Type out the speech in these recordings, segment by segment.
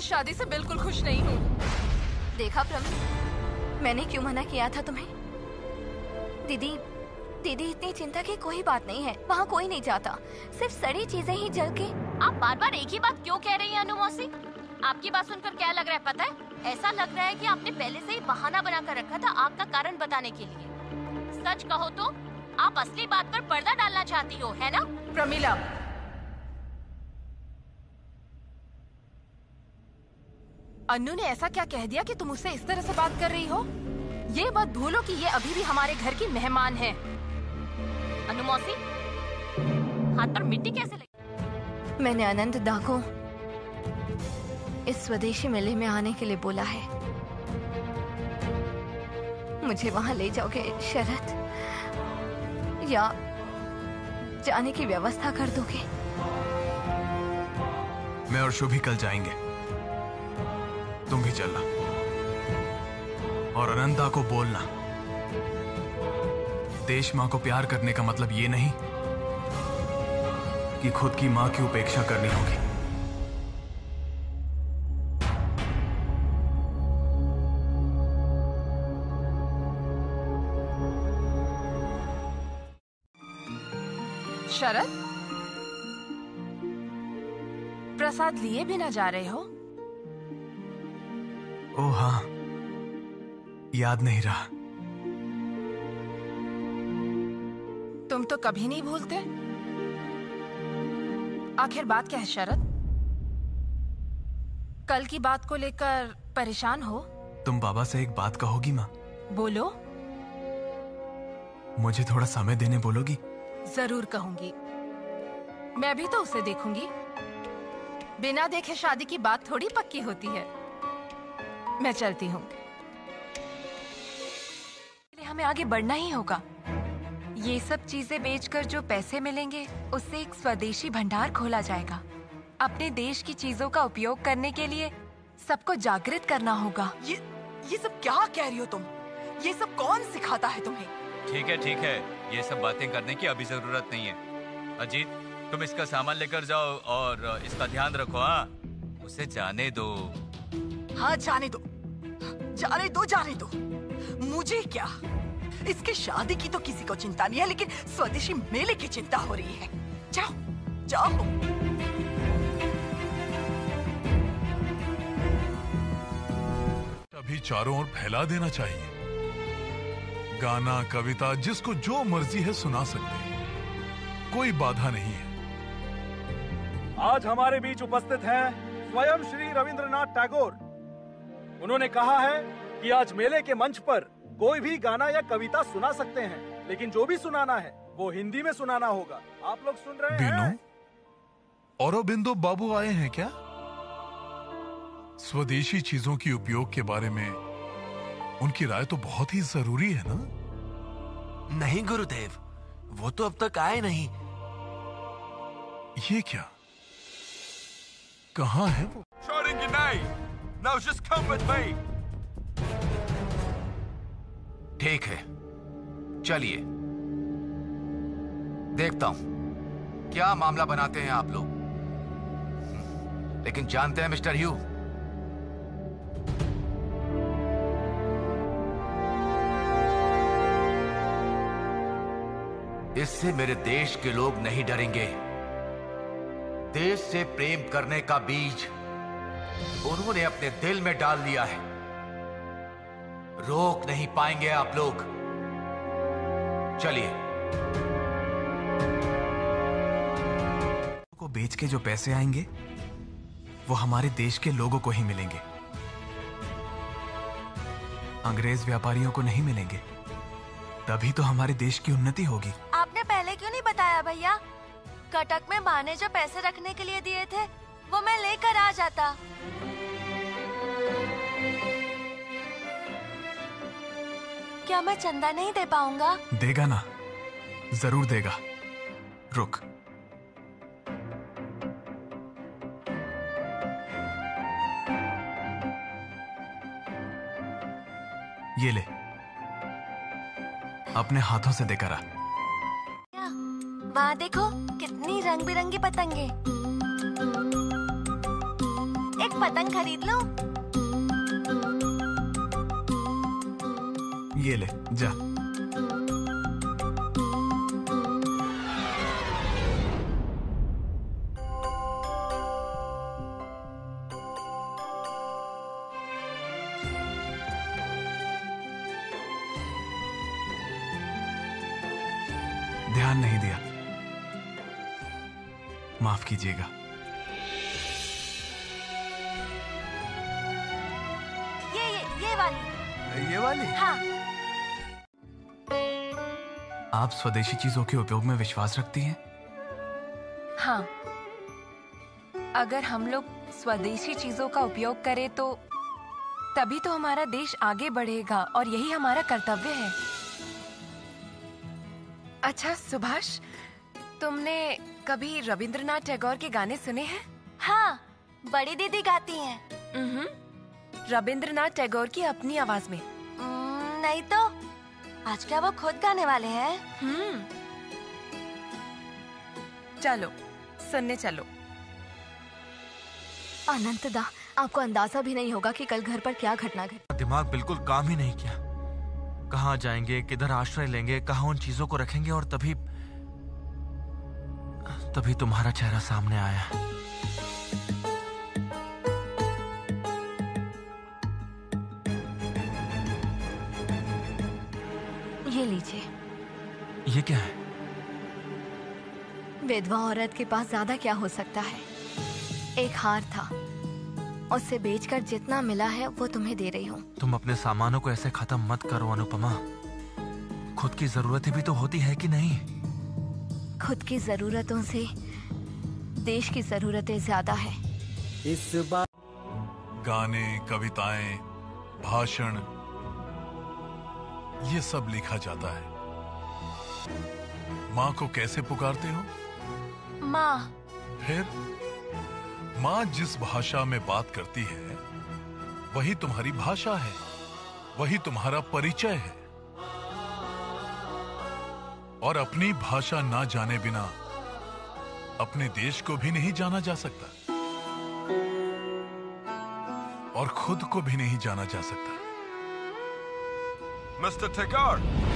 इस शादी से बिल्कुल खुश नहीं हूँ। देखा प्रमी, मैंने क्यों मना किया था तुम्हें? दीदी इतनी चिंता की कोई बात नहीं है, वहाँ कोई नहीं जाता, सिर्फ सड़ी चीजें ही जल के। आप बार बार एक ही बात क्यों कह रही हैं अनु मौसी? आपकी बात सुनकर क्या लग रहा है पता है? ऐसा लग रहा है कि आपने पहले से ही बहाना बनाकर रखा था आग का कारण बताने के लिए। सच कहो तो आप असली बात पर पर्दा डालना चाहती हो, है ना? प्रमिला, अन्नू ने ऐसा क्या कह दिया कि तुम उससे इस तरह से बात कर रही हो? ये बात भूलो कि ये अभी भी हमारे घर की मेहमान है। अनु मौसी, हाथ पर मिट्टी कैसे लगी? मैंने अनंत दा को इस स्वदेशी मेले में आने के लिए बोला है। मुझे वहां ले जाओगे शरद, या जाने की व्यवस्था कर दोगे? मैं और शुभी कल जाएंगे, तुम भी चलना। और अनंता को बोलना, देश माँ को प्यार करने का मतलब ये नहीं कि खुद की माँ की उपेक्षा करनी होगी। शरद, प्रसाद लिए बिना जा रहे हो? ओह हाँ, याद नहीं रहा। तुम तो कभी नहीं भूलते। आखिर बात क्या है शरद? कल की बात को लेकर परेशान हो? तुम बाबा से एक बात कहोगी माँ? बोलो। मुझे थोड़ा समय देने बोलोगी? जरूर कहूंगी। मैं भी तो उसे देखूंगी। बिना देखे शादी की बात थोड़ी पक्की होती है। मैं चलती हूँ। हमें आगे बढ़ना ही होगा। ये सब चीजें बेचकर जो पैसे मिलेंगे उससे एक स्वदेशी भंडार खोला जाएगा। अपने देश की चीजों का उपयोग करने के लिए सबको जागृत करना होगा। ये सब क्या कह रही हो तुम? ये सब कौन सिखाता है तुम्हें? ठीक है, ये सब बातें करने की अभी जरूरत नहीं है। अजीत, तुम इसका सामान लेकर जाओ और इसका ध्यान रखो। हाँ, उसे जाने दो। हाँ, जाने दो। मुझे क्या, इसकी शादी की तो किसी को चिंता नहीं है, लेकिन स्वदेशी मेले की चिंता हो रही है। जाओ। अभी चारों ओर फैला देना चाहिए। गाना, कविता, जिसको जो मर्जी है सुना सकते हैं, कोई बाधा नहीं है। आज हमारे बीच उपस्थित हैं स्वयं श्री रविंद्रनाथ टैगोर। उन्होंने कहा है कि आज मेले के मंच पर कोई भी गाना या कविता सुना सकते हैं, लेकिन जो भी सुनाना है वो हिंदी में सुनाना होगा। आप लोग सुन रहे हैं? औरोबिंदो बाबू आए हैं क्या? स्वदेशी चीजों की उपयोग के बारे में उनकी राय तो बहुत ही जरूरी है ना? नहीं गुरुदेव, वो तो अब तक आए नहीं। ये क्या? कहाँ है वो? Now just come with me. ठीक है, चलिए देखता हूं क्या मामला बनाते हैं आप लोग। लेकिन जानते हैं मिस्टर ह्यू, इससे मेरे देश के लोग नहीं डरेंगे। देश से प्रेम करने का बीज उन्होंने अपने दिल में डाल लिया है। रोक नहीं पाएंगे आप लोग। चलिए। को बेच के जो पैसे आएंगे वो हमारे देश के लोगों को ही मिलेंगे, अंग्रेज व्यापारियों को नहीं मिलेंगे। तभी तो हमारे देश की उन्नति होगी। आपने पहले क्यों नहीं बताया भैया? कटक में माँ ने जो पैसे रखने के लिए दिए थे वो मैं लेकर आ जाता। क्या मैं चंदा नहीं दे पाऊंगा? देगा ना, जरूर देगा। रुक, ये ले, अपने हाथों से देकर आ। वहाँ देखो कितनी रंग बिरंगी पतंगे। एक पतंग खरीद लो। ये ले जा। ध्यान नहीं दिया, माफ कीजिएगा। ये वाली। ये वाली? हाँ। आप स्वदेशी चीजों के उपयोग में विश्वास रखती हैं? हाँ, अगर हम लोग स्वदेशी चीजों का उपयोग करें तो तभी तो हमारा देश आगे बढ़ेगा और यही हमारा कर्तव्य है। अच्छा सुभाष, तुमने कभी रविंद्रनाथ टैगोर के गाने सुने हैं? हाँ, बड़ी दीदी गाती हैं। रविंद्रनाथ टैगोर की अपनी आवाज में। नहीं तो आज क्या वो खुद गाने वाले हैं? चलो सुनने चलो। अनंतदा, आपको अंदाजा भी नहीं होगा कि कल घर पर क्या घटना घटी। दिमाग बिल्कुल काम ही नहीं किया। कहाँ जाएंगे, किधर आश्रय लेंगे, कहाँ उन चीजों को रखेंगे, और तभी तुम्हारा चेहरा सामने आया। ये लीजिए। ये क्या है? विधवा औरत के पास ज्यादा क्या हो सकता है? एक हार था, उससे बेचकर जितना मिला है वो तुम्हें दे रही हूँ। तुम अपने सामानों को ऐसे खत्म मत करो अनुपमा। खुद की जरूरतें भी तो होती है कि नहीं? खुद की जरूरतों से देश की जरूरतें ज्यादा है। इस बार गाने, कविताएं, भाषण, ये सब लिखा जाता है। माँ को कैसे पुकारते हो? माँ। फिर माँ जिस भाषा में बात करती है वही तुम्हारी भाषा है, वही तुम्हारा परिचय है। और अपनी भाषा ना जाने बिना अपने देश को भी नहीं जाना जा सकता और खुद को भी नहीं जाना जा सकता। मिस्टर टैगोर,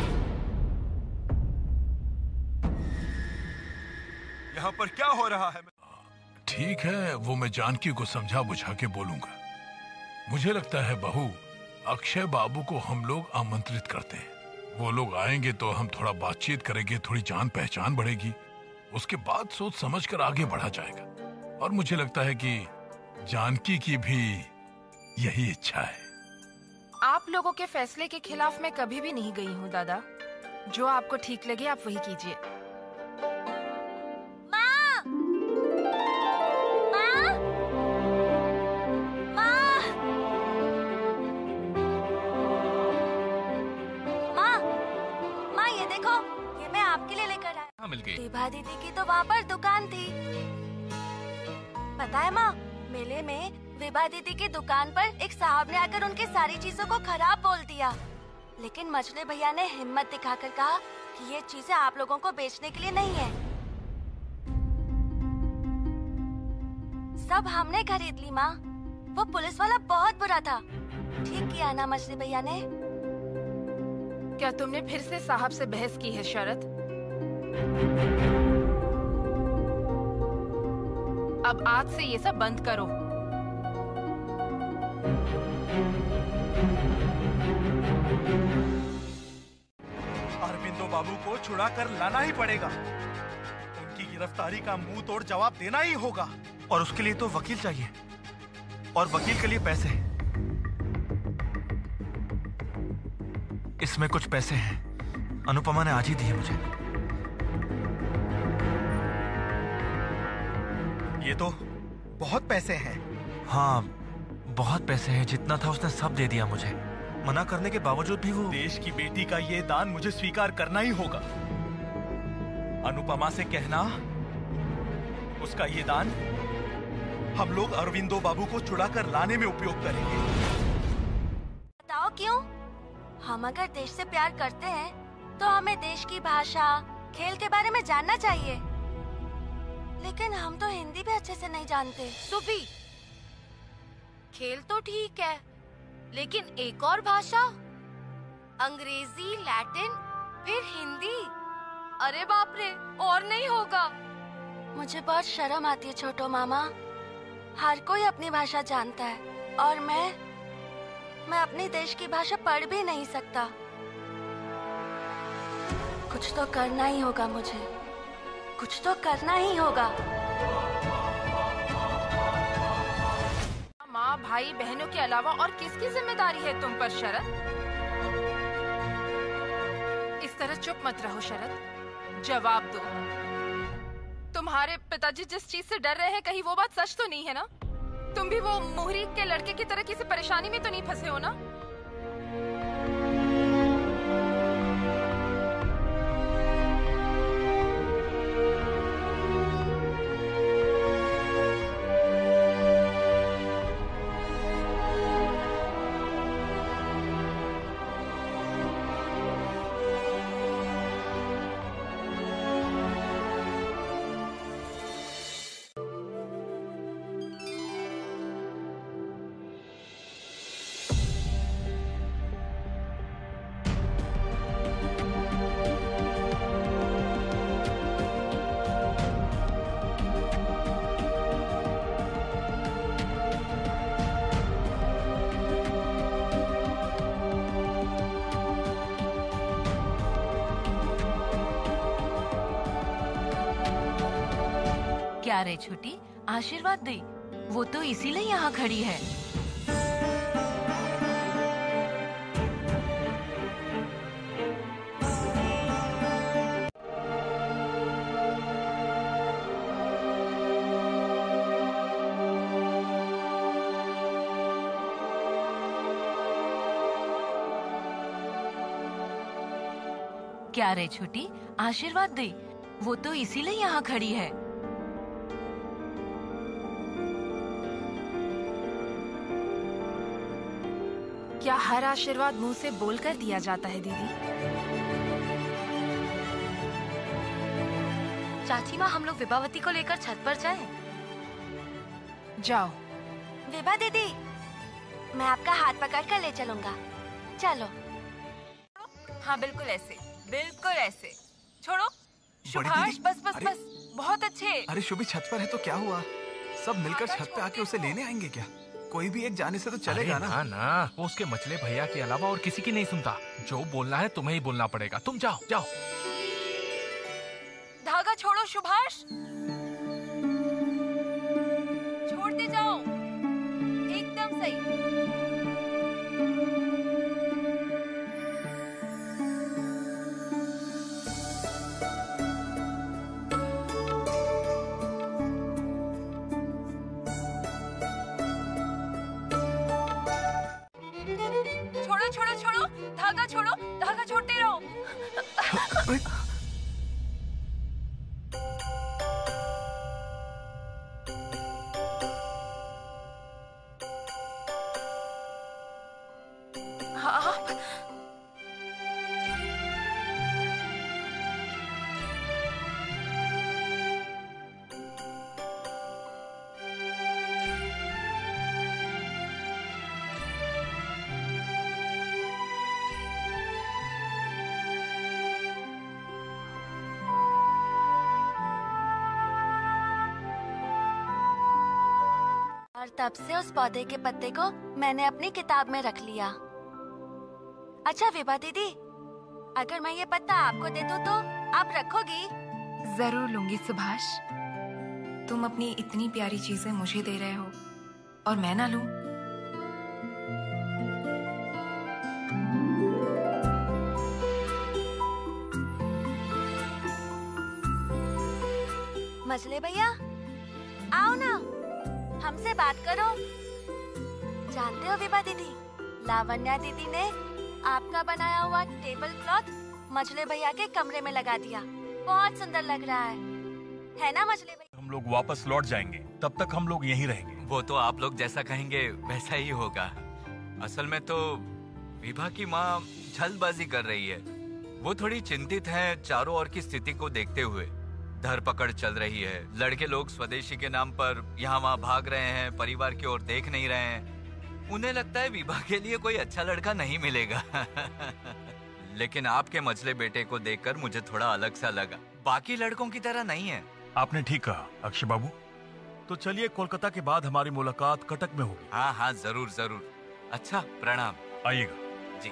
यहाँ पर क्या हो रहा है? ठीक है, वो मैं जानकी को समझा बुझा के बोलूंगा। मुझे लगता है बहू, अक्षय बाबू को हम लोग आमंत्रित करते हैं। वो लोग आएंगे तो हम थोड़ा बातचीत करेंगे, थोड़ी जान पहचान बढ़ेगी, उसके बाद सोच समझ कर आगे बढ़ा जाएगा। और मुझे लगता है कि जानकी की भी यही इच्छा है। आप लोगों के फैसले के खिलाफ मैं कभी भी नहीं गई हूँ दादा। जो आपको ठीक लगे आप वही कीजिए। विभा दीदी की तो वहाँ पर दुकान थी। पता है माँ, मेले में विभा दीदी की दुकान पर एक साहब ने आकर उनकी सारी चीजों को खराब बोल दिया, लेकिन मछली भैया ने हिम्मत दिखाकर कहा कि ये चीजें आप लोगों को बेचने के लिए नहीं है। सब हमने खरीद ली माँ। वो पुलिस वाला बहुत बुरा था। ठीक किया ना मछली भैया ने? क्या तुमने फिर से साहब से बहस की है शरद? अब आज से ये सब बंद करो। अरविंदो बाबू को छुड़ा कर लाना ही पड़ेगा। उनकी गिरफ्तारी का मुंह तोड़ जवाब देना ही होगा। और उसके लिए तो वकील चाहिए, और वकील के लिए पैसे। इसमें कुछ पैसे हैं, अनुपमा ने आज ही दिए मुझे। ये तो बहुत पैसे हैं। हाँ, बहुत पैसे हैं। जितना था उसने सब दे दिया मुझे। मना करने के बावजूद भी वो। देश की बेटी का ये दान मुझे स्वीकार करना ही होगा। अनुपमा से कहना, उसका ये दान हम लोग अरविंदो बाबू को छुड़ाकर लाने में उपयोग करेंगे। बताओ क्यों? हम अगर देश से प्यार करते हैं तो हमें देश की भाषा, खेल के बारे में जानना चाहिए। लेकिन हम तो हिंदी भी अच्छे से नहीं जानते। सुबी, खेल तो ठीक है, लेकिन एक और भाषा, अंग्रेजी, लैटिन, फिर हिंदी। अरे बाप रे, और नहीं होगा। मुझे बहुत शर्म आती है छोटो मामा। हर कोई अपनी भाषा जानता है और मैं अपने देश की भाषा पढ़ भी नहीं सकता। कुछ तो करना ही होगा मुझे, कुछ तो करना ही होगा। माँ भाई बहनों के अलावा और किसकी जिम्मेदारी है तुम पर शरद? इस तरह चुप मत रहो शरद, जवाब दो। तुम्हारे पिताजी जिस चीज से डर रहे हैं, कहीं वो बात सच तो नहीं है ना? तुम भी वो मोहरी के लड़के की तरह किसी परेशानी में तो नहीं फंसे हो ना? क्या रे छोटी, आशीर्वाद दे। वो तो इसीलिए यहाँ खड़ी है। क्या रे छोटी, आशीर्वाद दे। वो तो इसीलिए यहाँ खड़ी है। क्या हर आशीर्वाद मुंह से बोलकर दिया जाता है दीदी? चाची माँ, हम लोग विभावती को लेकर छत पर जाएं? जाओ। विभा दीदी, मैं आपका हाथ पकड़ कर ले चलूंगा। चलो। हाँ बिल्कुल ऐसे, बिल्कुल ऐसे। छोड़ो सुभाष, दीदी, बस बस बस, बहुत अच्छे। अरे शुभी छत पर है तो क्या हुआ? सब मिलकर छत पे आके उसे लेने आएंगे क्या? कोई भी एक जाने से तो चलेगा ना? ना, वो उसके मछले भैया के अलावा और किसी की नहीं सुनता। जो बोलना है तुम्हें ही बोलना पड़ेगा। तुम जाओ जाओ। धागा छोड़ो सुभाष, छोड़ते जाओ। एकदम सही। छोड़ो छोड़ो छोड़ो, धागा छोड़ो, धागा छोड़ते रहो। और तब से उस पौधे के पत्ते को मैंने अपनी किताब में रख लिया। अच्छा विभा दीदी, अगर मैं ये पत्ता आपको दे दूं तो आप रखोगी? जरूर लूंगी सुभाष। तुम अपनी इतनी प्यारी चीजें मुझे दे रहे हो और मैं ना लूं? मछली भैया, आओ ना, हमसे बात करो। जानते हो विभा दीदी, लावण्या दीदी ने आपका बनाया हुआ टेबल क्लॉथ मछली भैया के कमरे में लगा दिया। बहुत सुंदर लग रहा है ना मछली भैया? हम लोग वापस लौट जाएंगे, तब तक हम लोग यहीं रहेंगे। वो तो आप लोग जैसा कहेंगे वैसा ही होगा। असल में तो विभा की माँ जल्दबाजी कर रही है। वो थोड़ी चिंतित है चारों ओर की स्थिति को देखते हुए। धरपकड़ चल रही है, लड़के लोग स्वदेशी के नाम पर यहाँ वहाँ भाग रहे हैं, परिवार की ओर देख नहीं रहे हैं। उन्हें लगता है विभा के लिए कोई अच्छा लड़का नहीं मिलेगा। लेकिन आपके मझले बेटे को देखकर मुझे थोड़ा अलग सा लगा। बाकी लड़कों की तरह नहीं है। आपने ठीक कहा अक्षय बाबू। तो चलिए, कोलकाता के बाद हमारी मुलाकात कटक में होगी। हाँ हाँ, जरूर जरूर। अच्छा, प्रणाम। आइएगा। जी।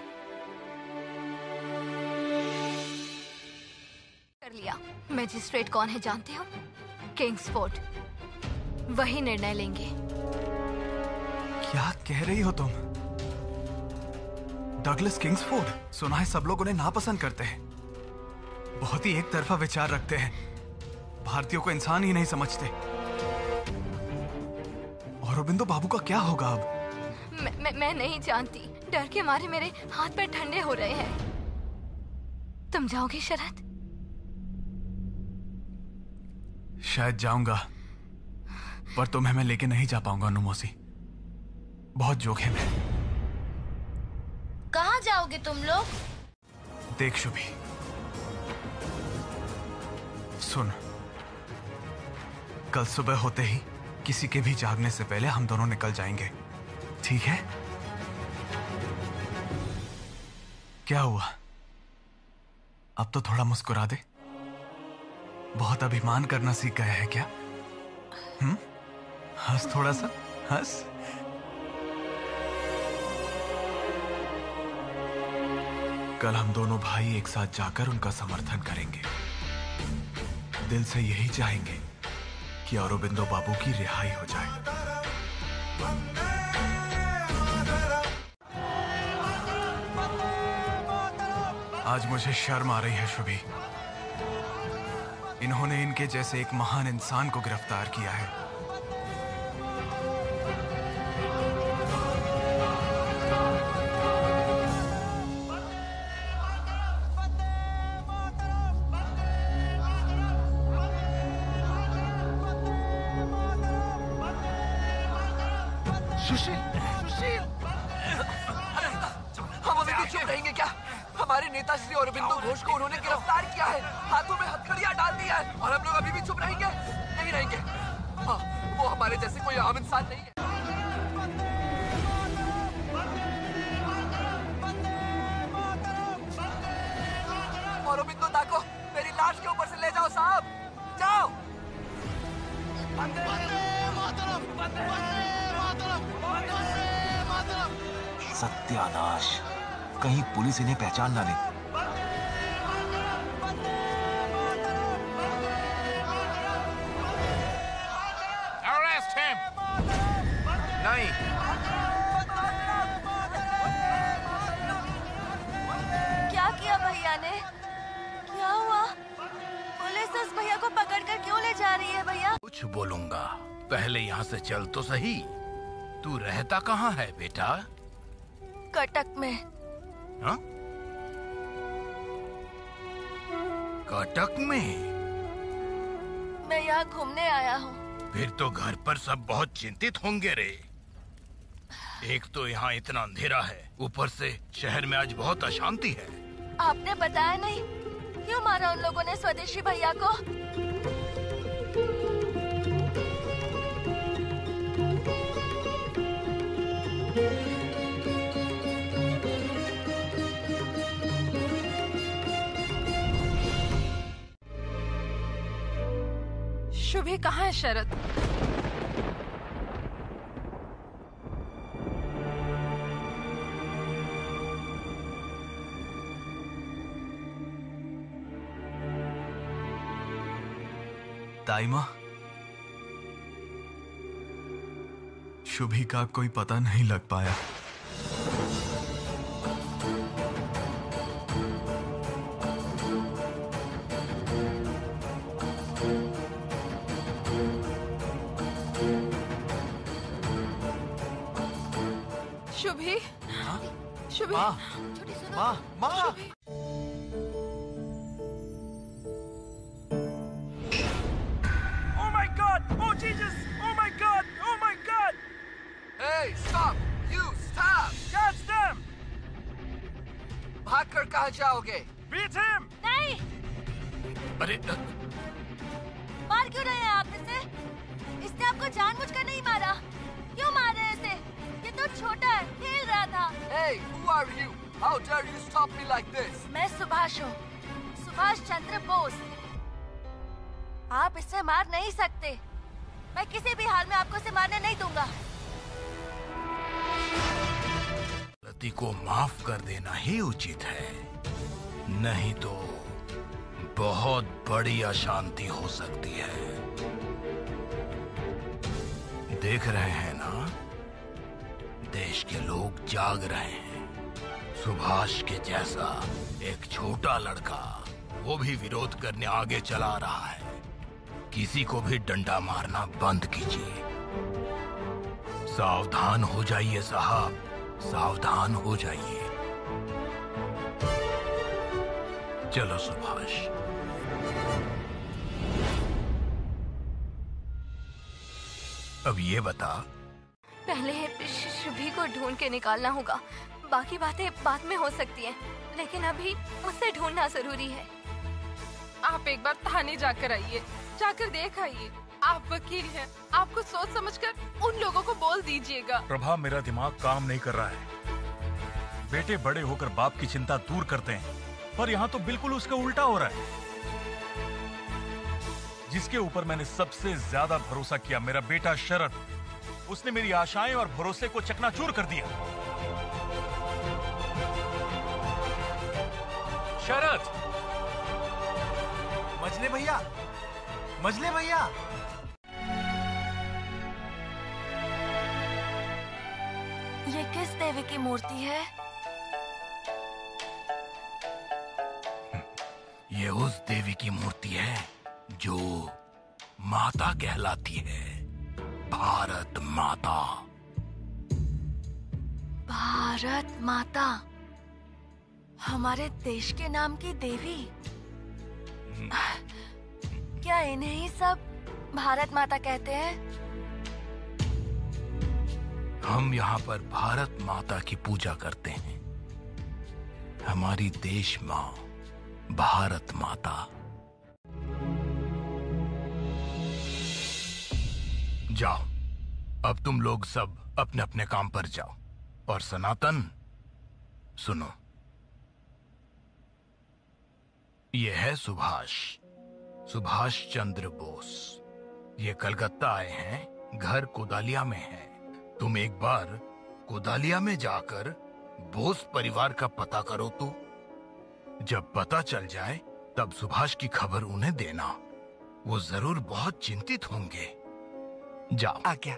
कर लिया। मैजिस्ट्रेट कौन है जानते हो? किंग्सफोर्ड। वही निर्णय लेंगे। क्या कह रही हो तुम? Douglas Kingsford? सुना है सब लोग उन्हें नापसंद करते हैं। बहुत ही एक तरफा विचार रखते हैं। भारतीयों को इंसान ही नहीं समझते। औरोबिंदो बाबू का क्या होगा अब? मैं नहीं जानती। डर के मारे मेरे हाथ पैर ठंडे हो रहे हैं। तुम जाओगे शरद? शायद जाऊंगा, पर तुम्हें मैं लेके नहीं जा पाऊंगा अनु मौसी। बहुत जोखिम है। कहाँ जाओगे तुम लोग? देख शुभी, सुन, कल सुबह होते ही किसी के भी जागने से पहले हम दोनों निकल जाएंगे, ठीक है? क्या हुआ? अब तो थोड़ा मुस्कुरा दे। बहुत अभिमान करना सीख गया है क्या? हंस थोड़ा सा, हंस। कल हम दोनों भाई एक साथ जाकर उनका समर्थन करेंगे। दिल से यही चाहेंगे कि औरोबिंदो बाबू की रिहाई हो जाए। आज मुझे शर्म आ रही है शुभी। इन्होंने इनके जैसे एक महान इंसान को गिरफ्तार किया है। सुशील, सुशील, हम अभी भी चुप रहेंगे क्या? हमारे नेता श्री औरोबिंदो घोष को उन्होंने गिरफ्तार किया है, हाथों में हथकड़ियां डाल दिया है, और हम लोग अभी भी चुप रहेंगे? नहीं रहेंगे। हाँ, वो हमारे जैसे कोई आम इंसान नहीं है। औरोबिंदो ताको मेरी लाश के ऊपर से ले जाओ साहब, जाओ। सत्यानाश, कहीं पुलिस इन्हें पहचान ना ले। Arrest him! नहीं। क्या किया भैया ने? क्या हुआ? पुलिस उस भैया को पकड़कर क्यों ले जा रही है भैया? कुछ बोलूंगा, पहले यहाँ से चल तो सही। तू रहता कहाँ है बेटा? कटक में। हाँ? कटक में? मैं यहाँ घूमने आया हूँ। फिर तो घर पर सब बहुत चिंतित होंगे रे। एक तो यहाँ इतना अंधेरा है, ऊपर से शहर में आज बहुत अशांति है। आपने बताया नहीं, क्यों मारा उन लोगों ने स्वदेशी भैया को? शुभी कहाँ है शरद? ताइमा, शुभी का कोई पता नहीं लग पाया। शुभी, शुभी, माँ, माँ। Oh my God! Oh Jesus! Oh my God! Oh my God! Hey, stop! You stop! Catch them! भागकर कहाँ जाओगे? Beat him! नहीं! अरे मार क्यों रहे हैं आप इसे? इसने आपको जानबूझकर नहीं मारा। क्यों मार रहे हैं इसे? ये तो तो छोटा है, खेल रहा था। Hey, who are you? How dare you stop me like this? मैं सुभाष हूँ, सुभाष चंद्र बोस। आप इससे मार नहीं सकते। मैं किसी भी हाल में आपको इसे मारने नहीं दूंगा। गलती को माफ कर देना ही उचित है, नहीं तो बहुत बड़ी अशांति हो सकती है। देख रहे हैं ना, देश के लोग जाग रहे हैं। सुभाष के जैसा एक छोटा लड़का वो भी विरोध करने आगे चला रहा है। किसी को भी डंडा मारना बंद कीजिए। सावधान हो जाइए साहब, सावधान हो जाइए। चलो सुभाष। अब ये बता, पहले शुभी को ढूंढ के निकालना होगा। बाकी बातें बाद में हो सकती हैं, लेकिन अभी उसे ढूंढना जरूरी है। आप एक बार थाने जाकर आइए, जाकर देख आइए। आप वकील हैं, आपको सोच समझकर उन लोगों को बोल दीजिएगा। प्रभा, मेरा दिमाग काम नहीं कर रहा है। बेटे बड़े होकर बाप की चिंता दूर करते हैं, पर यहाँ तो बिल्कुल उसका उल्टा हो रहा है। जिसके ऊपर मैंने सबसे ज्यादा भरोसा किया, मेरा बेटा शरद, उसने मेरी आशाएं और भरोसे को चकनाचूर कर दिया। शरद! मजले भैया, मजले भैया! ये किस देवी की मूर्ति है? ये उस देवी की मूर्ति है जो माता कहलाती है, भारत माता। भारत माता, हमारे देश के नाम की देवी। क्या इन्हें ही सब भारत माता कहते हैं? हम यहाँ पर भारत माता की पूजा करते हैं। हमारी देश माँ भारत माता। जाओ, अब तुम लोग सब अपने अपने काम पर जाओ। और सनातन, सुनो, ये है सुभाष, सुभाष चंद्र बोस। ये कलकत्ता आए हैं, घर कोदालिया में है। तुम एक बार कोदालिया में जाकर बोस परिवार का पता करो तो। जब पता चल जाए तब सुभाष की खबर उन्हें देना। वो जरूर बहुत चिंतित होंगे। जाओ। आज्ञा।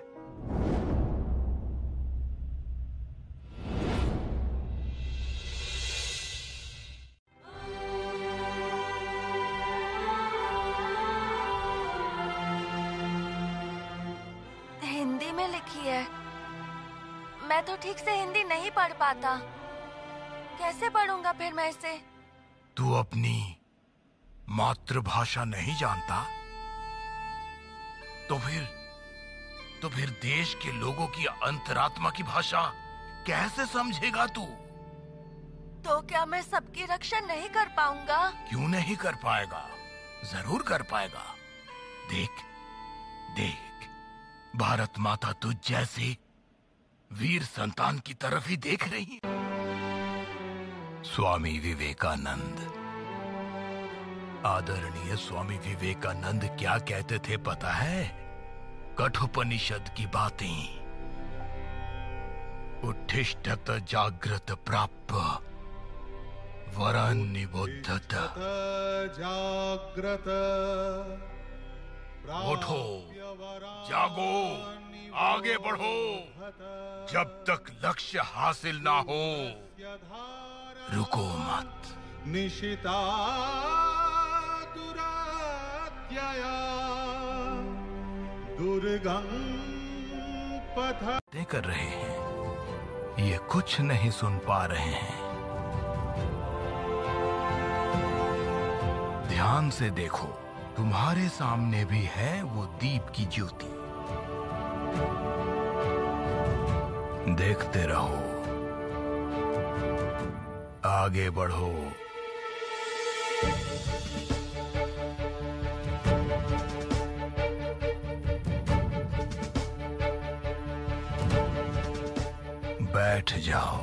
हिंदी में लिखी है। मैं तो ठीक से हिंदी नहीं पढ़ पाता। कैसे पढ़ूंगा फिर मैं इसे? तू अपनी मातृभाषा नहीं जानता? तो फिर देश के लोगों की अंतरात्मा की भाषा कैसे समझेगा तू? तो क्या मैं सबकी रक्षा नहीं कर पाऊंगा? क्यों नहीं कर पाएगा? जरूर कर पाएगा। देख देख, भारत माता तुझ जैसे वीर संतान की तरफ ही देख रही है। स्वामी विवेकानंद, आदरणीय स्वामी विवेकानंद क्या कहते थे पता है? कठोपनिषद की बातें। उत्तिष्ठत जागृत प्राप्त वरन निबोधत। जागृत उठो, जागो, आगे बढ़ो। जब तक लक्ष्य हासिल ना हो रुको मत। निशिता दुरात्यया दुर्गम पथ कर रहे हैं, ये कुछ नहीं सुन पा रहे हैं। ध्यान से देखो, तुम्हारे सामने भी है वो दीप की ज्योति। देखते रहो, आगे बढ़ो। बैठ जाओ।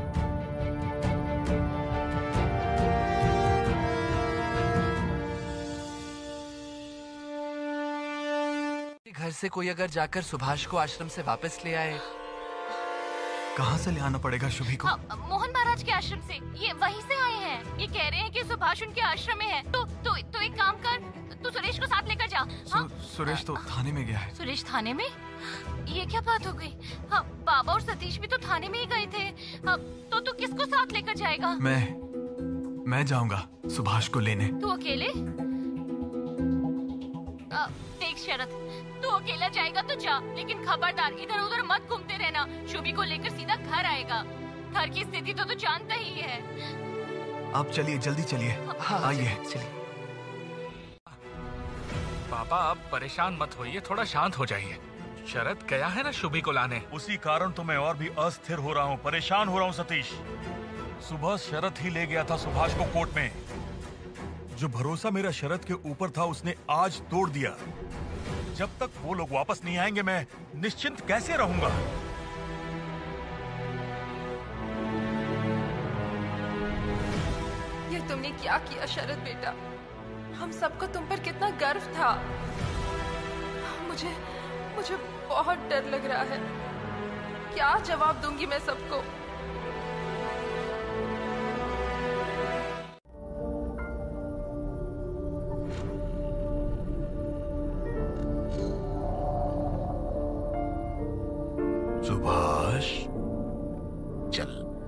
घर से कोई अगर जाकर सुभाष को आश्रम से वापस ले आए। कहाँ से ले आना पड़ेगा शुभी को? मोहन महाराज के आश्रम से। ये वहीं से आए हैं। ये कह रहे हैं कि सुभाष उनके आश्रम में है। तो एक काम कर, तू सुरेश को साथ लेकर जा। हाँ? सुरेश तो थाने में गया है। सुरेश थाने में? ये क्या बात हो गई? हाँ, बाबा और सतीश भी तो थाने में ही गए थे। हाँ, तो तू किसको साथ लेकर जाएगा? मैं जाऊंगा सुभाष को लेने। तू अकेले? देख शरद, तू अकेला जाएगा तो जा, लेकिन खबरदार इधर उधर मत घूमते रहना। शुभी को लेकर सीधा घर आएगा। घर की स्थिति तो तू जानता ही है। आप चलिए, जल्दी चलिए। आइए चलिए। पापा आप परेशान मत होइए, थोड़ा शांत हो जाइए। शरद गया है ना शुभी को लाने। उसी कारण तो मैं और भी अस्थिर हो रहा हूँ, परेशान हो रहा हूँ सतीश। सुबह शरद ही ले गया था सुभाष को कोर्ट में। जो भरोसा मेरा शरद के ऊपर था उसने आज तोड़ दिया। जब तक वो लोग वापस नहीं आएंगे मैं निश्चिंत कैसे रहूंगा? ये तुमने क्या किया शरद बेटा? हम सबको तुम पर कितना गर्व था। मुझे बहुत डर लग रहा है। क्या जवाब दूंगी मैं सबको? सुभाष चल।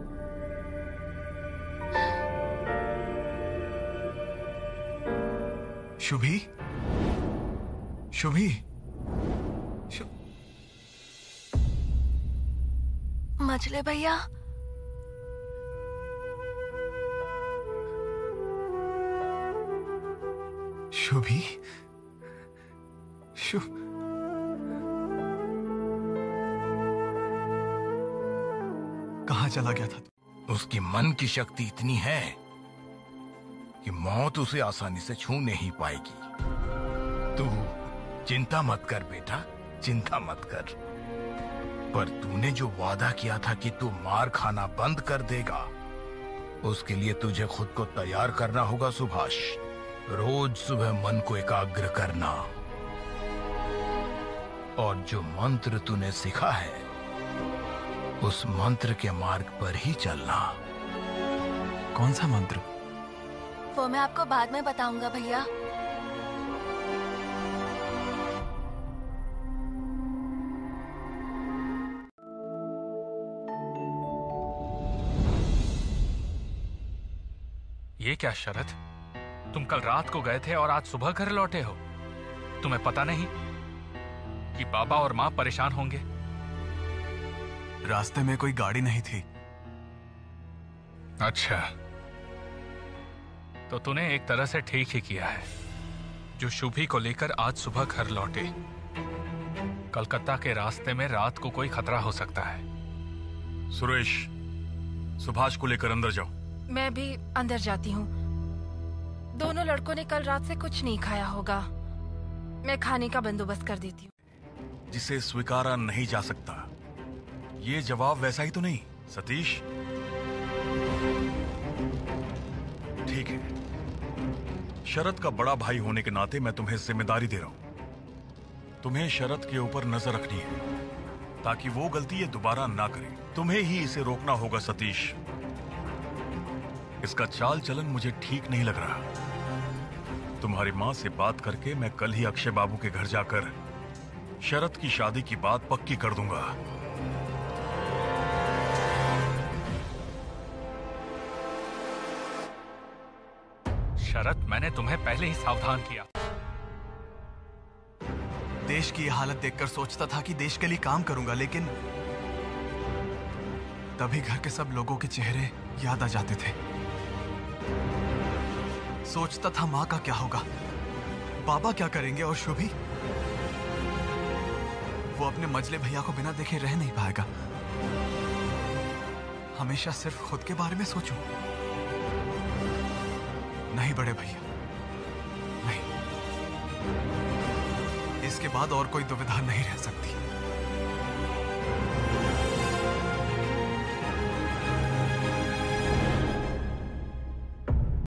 शुभी, शुभी, मछली भैया, शुभी, कहाँ चला गया था? उसकी मन की शक्ति इतनी है कि मौत उसे आसानी से छू नहीं पाएगी। तू चिंता मत कर बेटा, चिंता मत कर। पर तूने जो वादा किया था कि तू मार खाना बंद कर देगा, उसके लिए तुझे खुद को तैयार करना होगा सुभाष। रोज सुबह मन को एकाग्र करना और जो मंत्र तूने सीखा है उस मंत्र के मार्ग पर ही चलना। कौन सा मंत्र? वो मैं आपको बाद में बताऊंगा भैया। ये क्या शरद, तुम कल रात को गए थे और आज सुबह घर लौटे हो। तुम्हें पता नहीं कि बाबा और माँ परेशान होंगे? रास्ते में कोई गाड़ी नहीं थी। अच्छा, तो तूने एक तरह से ठीक ही किया है जो शुभी को लेकर आज सुबह घर लौटे। कलकत्ता के रास्ते में रात को कोई खतरा हो सकता है। सुरेश, सुभाष को लेकर अंदर जाओ। मैं भी अंदर जाती हूँ। दोनों लड़कों ने कल रात से कुछ नहीं खाया होगा। मैं खाने का बंदोबस्त कर देती हूँ। जिसे स्वीकारा नहीं जा सकता, ये जवाब वैसा ही तो नहीं सतीश? ठीक है, शरद का बड़ा भाई होने के नाते मैं तुम्हें जिम्मेदारी दे रहा हूं। तुम्हें शरद के ऊपर नजर रखनी है ताकि वो गलती ये दोबारा ना करे। तुम्हें ही इसे रोकना होगा सतीश। इसका चाल चलन मुझे ठीक नहीं लग रहा। तुम्हारी माँ से बात करके मैं कल ही अक्षय बाबू के घर जाकर शरद की शादी की बात पक्की कर दूंगा। शरद, मैंने तुम्हें पहले ही सावधान किया। देश की हालत देखकर सोचता था कि देश के लिए काम करूंगा, लेकिन तभी घर के सब लोगों के चेहरे याद आ जाते थे। सोचता था माँ का क्या होगा, बाबा क्या करेंगे, और शुभी वो अपने मजले भैया को बिना देखे रह नहीं पाएगा। हमेशा सिर्फ खुद के बारे में सोचूं। नहीं बड़े भैया, नहीं। इसके बाद और कोई दुविधा नहीं रह सकती।